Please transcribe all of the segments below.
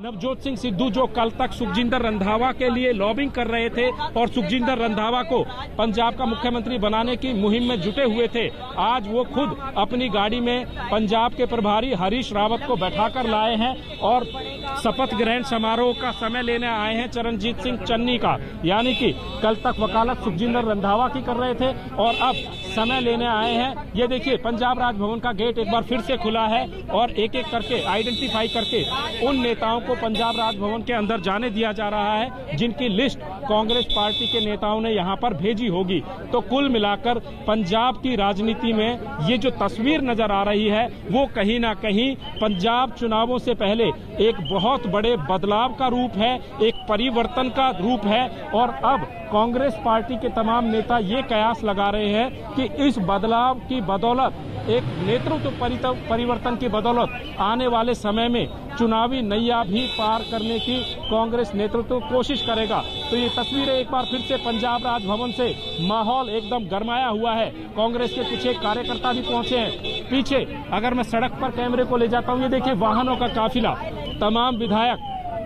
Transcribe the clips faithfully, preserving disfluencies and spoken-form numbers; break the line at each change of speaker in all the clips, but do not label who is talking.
नवजोत सिंह सिद्धू जो कल तक सुखजिंदर रंधावा के लिए लॉबिंग कर रहे थे और सुखजिंदर रंधावा को पंजाब का मुख्यमंत्री बनाने की मुहिम में जुटे हुए थे, आज वो खुद अपनी गाड़ी में पंजाब के प्रभारी हरीश रावत को बैठाकर लाए हैं और शपथ ग्रहण समारोह का समय लेने आए हैं चरणजीत सिंह चन्नी का। यानी कि कल तक वकालत सुखजिंदर रंधावा की कर रहे थे और अब समय लेने आए हैं। ये देखिए पंजाब राजभवन का गेट एक बार फिर से खुला है और एक एक करके आइडेंटिफाई करके उन नेताओं को पंजाब राजभवन के अंदर जाने दिया जा रहा है जिनकी लिस्ट कांग्रेस पार्टी के नेताओं ने यहां पर भेजी होगी। तो कुल मिलाकर पंजाब की राजनीति में ये जो तस्वीर नजर आ रही है वो कहीं ना कहीं पंजाब चुनावों से पहले एक बहुत बड़े बदलाव का रूप है, एक परिवर्तन का रूप है। और अब कांग्रेस पार्टी के तमाम नेता ये कयास लगा रहे हैं कि इस बदलाव की बदौलत, एक नेतृत्व परिवर्तन की बदौलत आने वाले समय में चुनावी नैया भी पार करने की कांग्रेस नेतृत्व कोशिश करेगा। तो ये तस्वीरें एक बार फिर से पंजाब राजभवन से माहौल एकदम गरमाया हुआ है। कांग्रेस के कुछ एक कार्यकर्ता भी पहुंचे हैं। पीछे अगर मैं सड़क पर कैमरे को ले जाता हूं, ये देखिए वाहनों का काफिला, तमाम विधायक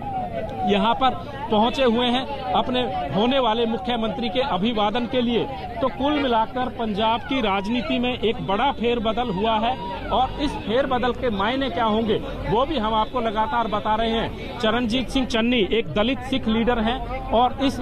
यहाँ पर पहुंचे हुए हैं अपने होने वाले मुख्यमंत्री के अभिवादन के लिए। तो कुल मिलाकर पंजाब की राजनीति में एक बड़ा फेरबदल हुआ है और इस फेरबदल के मायने क्या होंगे वो भी हम आपको लगातार बता रहे हैं। चरणजीत सिंह चन्नी एक दलित सिख लीडर हैं और इस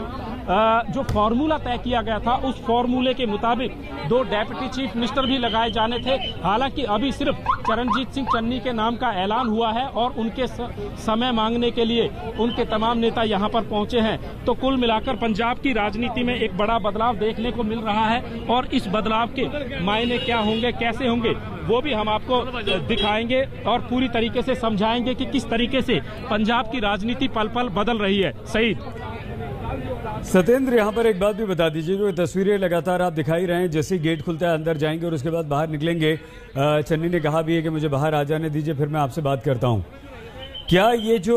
जो फॉर्मूला तय किया गया था उस फॉर्मूले के मुताबिक दो डेप्यूटी चीफ मिनिस्टर भी लगाए जाने थे। हालांकि अभी सिर्फ चरणजीत सिंह चन्नी के नाम का ऐलान हुआ है और उनके समय मांगने के लिए उनके तमाम नेता यहां पर पहुंचे हैं। तो कुल मिलाकर पंजाब की राजनीति में एक बड़ा बदलाव देखने को मिल रहा है और इस बदलाव के मायने क्या होंगे, कैसे होंगे, वो भी हम आपको दिखाएंगे और पूरी तरीके से समझाएंगे कि किस तरीके से पंजाब की राजनीति पल पल बदल रही है। सईद
सत्येंद्र, यहाँ पर एक बात भी बता दीजिए, जो तस्वीरें लगातार आप दिखाई रहे हैं, जैसे गेट खुलता है अंदर जाएंगे और उसके बाद बाहर निकलेंगे। चन्नी ने कहा भी है कि मुझे बाहर आ जाने दीजिए, फिर मैं आपसे बात करता हूँ। क्या ये जो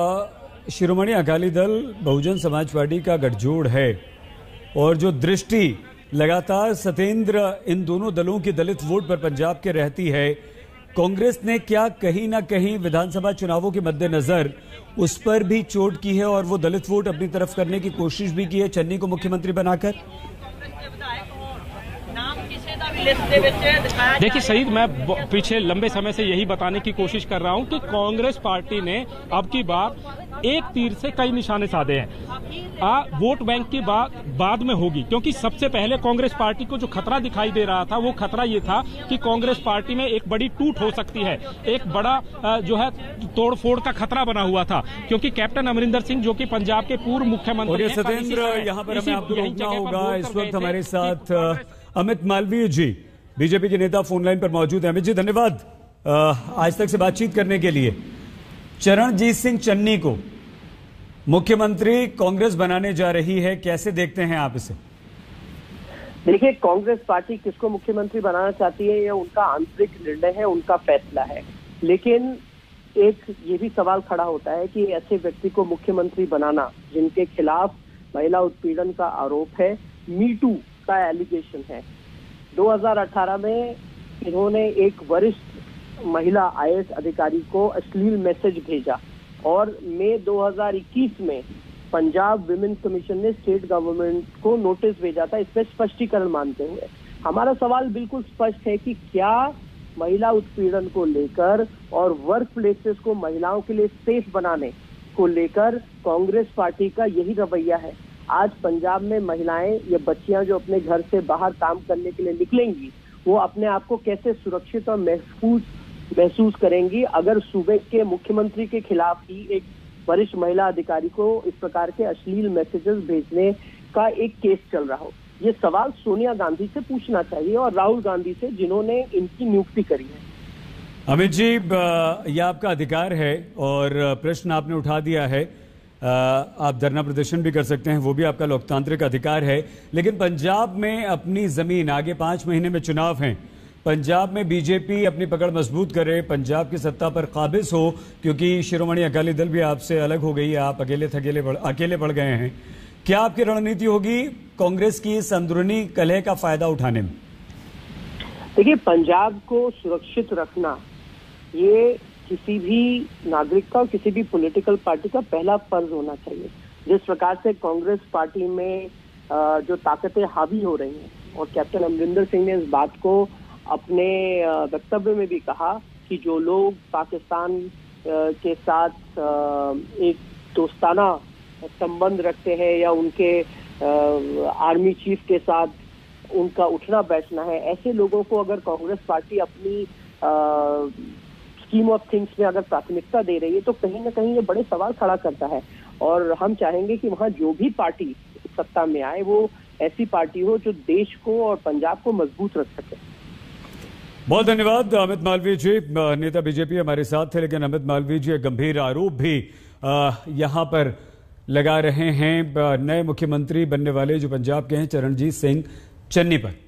शिरोमणि अकाली दल बहुजन समाज पार्टी का गठजोड़ है और जो दृष्टि लगातार सत्येंद्र इन दोनों दलों की दलित वोट पर पंजाब के रहती है, कांग्रेस ने क्या कहीं ना कहीं विधानसभा चुनावों के मद्देनजर उस पर भी चोट की है और वो दलित वोट अपनी तरफ करने की कोशिश भी की है चन्नी को मुख्यमंत्री बनाकर?
देखिए सईद, मैं पीछे लंबे समय से यही बताने की कोशिश कर रहा हूं कि कांग्रेस पार्टी ने अब की बार एक तीर से कई निशाने साधे हैं। आ, वोट बैंक की बात बाद में होगी, क्योंकि सबसे पहले कांग्रेस पार्टी को जो खतरा दिखाई दे रहा था वो खतरा ये था कि कांग्रेस पार्टी में एक बड़ी टूट हो सकती है, एक बड़ा जो है तोड़फोड़ का खतरा बना हुआ था, क्योंकि कैप्टन अमरिंदर सिंह जो कि पंजाब के पूर्व मुख्यमंत्री।
सत्येंद्र, यहाँ पर हमें आपको रोकना होगा। इस वक्त हमारे साथ अमित मालवीय जी, बीजेपी के नेता, फोन लाइन पर मौजूद हैं। अमित जी, धन्यवाद आज तक से बातचीत करने के लिए। चरणजीत सिंह चन्नी को मुख्यमंत्री कांग्रेस बनाने जा रही है, कैसे देखते हैं आप इसे?
देखिए, कांग्रेस पार्टी किसको मुख्यमंत्री बनाना चाहती है ये उनका आंतरिक निर्णय है, उनका फैसला है। लेकिन एक ये भी सवाल खड़ा होता है कि ऐसे व्यक्ति को मुख्यमंत्री बनाना जिनके खिलाफ महिला उत्पीड़न का आरोप है, मी टू का एलिगेशन है। दो हज़ार अठारह में इन्होंने एक वरिष्ठ महिला आई ए एस अधिकारी को अश्लील मैसेज भेजा और मई दो हज़ार इक्कीस में पंजाब विमेन कमीशन ने स्टेट गवर्नमेंट को नोटिस भेजा था इसमें स्पष्टीकरण मांगते हुए। हमारा सवाल बिल्कुल स्पष्ट है कि क्या महिला उत्पीड़न को लेकर और वर्क प्लेसेस को महिलाओं के लिए सेफ बनाने को लेकर कांग्रेस पार्टी का यही रवैया है? आज पंजाब में महिलाएं या बच्चियां जो अपने घर से बाहर काम करने के लिए निकलेंगी, वो अपने आप को कैसे सुरक्षित और महफूज महसूस करेंगी अगर सूबे के मुख्यमंत्री के खिलाफ ही एक वरिष्ठ महिला अधिकारी को इस प्रकार के अश्लील मैसेजेस भेजने का एक केस चल रहा हो? ये सवाल सोनिया गांधी से पूछना चाहिए और राहुल गांधी से, जिन्होंने इनकी नियुक्ति करी है।
अमित जी, यह आपका अधिकार है और प्रश्न आपने उठा दिया है। आप धरना प्रदर्शन भी कर सकते हैं, वो भी आपका लोकतांत्रिक अधिकार है। लेकिन पंजाब में अपनी जमीन, आगे पांच महीने में चुनाव हैं, पंजाब में बीजेपी अपनी पकड़ मजबूत करे, पंजाब की सत्ता पर काबिज हो, क्योंकि शिरोमणि अकाली दल भी आपसे अलग हो गई है, आप अकेले थकेले अकेले पड़ गए हैं। क्या आपकी रणनीति होगी कांग्रेस की इस अंदरूनी कलह का फायदा उठाने में?
देखिए, पंजाब को सुरक्षित रखना ये किसी भी नागरिक का और किसी भी पॉलिटिकल पार्टी का पहला फर्ज होना चाहिए। जिस प्रकार से कांग्रेस पार्टी में जो ताकतें हावी हो रही हैं, और कैप्टन अमरिंदर सिंह ने इस बात को अपने वक्तव्य में भी कहा कि जो लोग पाकिस्तान के साथ एक दोस्ताना संबंध रखते हैं या उनके आर्मी चीफ के साथ उनका उठना बैठना है, ऐसे लोगों को अगर कांग्रेस पार्टी अपनी स्कीम ऑफ थिंग्स में अगर प्राथमिकता दे रही है तो कहीं ना कहीं ये बड़े सवाल खड़ा करता है। और हम चाहेंगे कि वहां जो भी पार्टी सत्ता में आए वो ऐसी पार्टी हो जो देश को और पंजाब को मजबूत रख सके।
बहुत धन्यवाद अमित मालवीय जी। नेता बीजेपी हमारे साथ थे, लेकिन अमित मालवीय जी एक गंभीर आरोप भी यहां पर लगा रहे हैं नए मुख्यमंत्री बनने वाले जो पंजाब के हैं चरणजीत सिंह चन्नी पर।